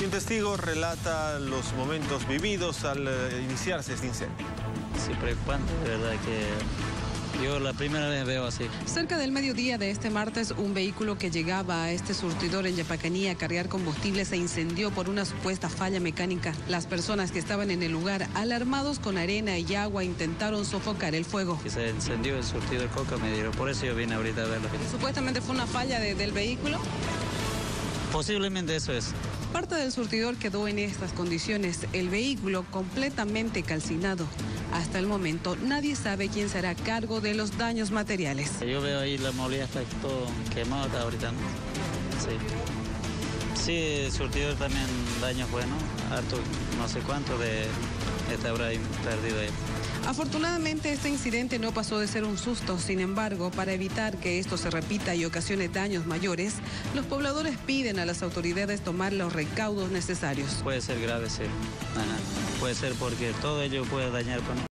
Y un testigo relata los momentos vividos al iniciarse este incendio. Sí, preocupante, de verdad que yo la primera vez veo así. Cerca del mediodía de este martes, un vehículo que llegaba a este surtidor en Yapacaní a cargar combustible se incendió por una supuesta falla mecánica. Las personas que estaban en el lugar, alarmados con arena y agua, intentaron sofocar el fuego. Que se encendió el surtidor Coca, me dijeron, por eso yo vine ahorita a verlo. Supuestamente fue una falla del vehículo. Posiblemente eso es. Parte del surtidor quedó en estas condiciones, el vehículo completamente calcinado. Hasta el momento, nadie sabe quién se hará cargo de los daños materiales. Yo veo ahí la molía está todo quemado hasta ahorita, ¿no? Sí. Sí, el surtidor también daños buenos, harto, no sé cuánto de este habrá perdido ahí. Afortunadamente, este incidente no pasó de ser un susto. Sin embargo, para evitar que esto se repita y ocasione daños mayores, los pobladores piden a las autoridades tomar los recaudos necesarios. Puede ser grave, sí. Ajá. Puede ser porque todo ello puede dañar con